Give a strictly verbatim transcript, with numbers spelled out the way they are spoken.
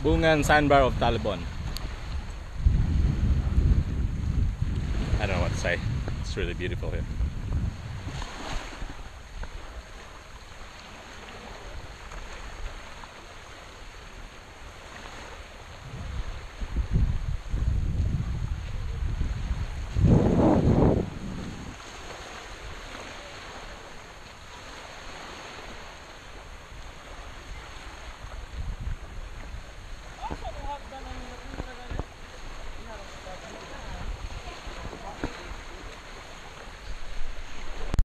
Bungan Sandbar of Talibon. I don't know what to say. It's really beautiful here.